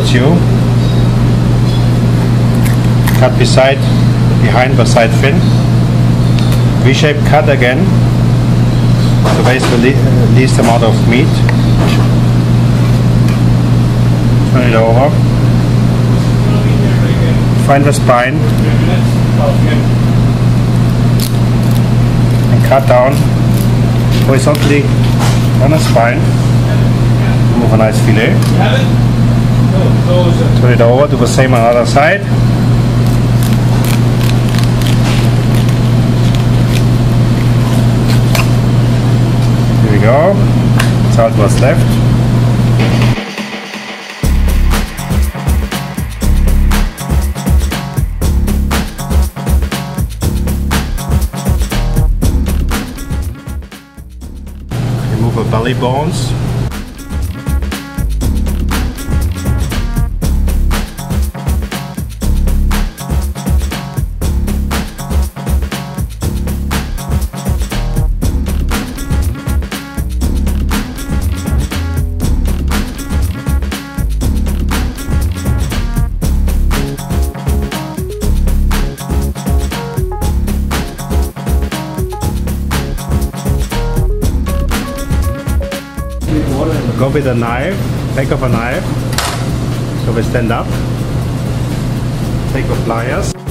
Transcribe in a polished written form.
stew. Cut behind the side fin. V-shape cut again to waste the least amount of meat. Turn it over. Find the spine and cut down horizontally on the spine. Remove a nice fillet. Turn it over, do the same on the other side. Here we go. That's how it was left. Remove the belly bones. Go with a knife, back of a knife, so we stand up, take the pliers.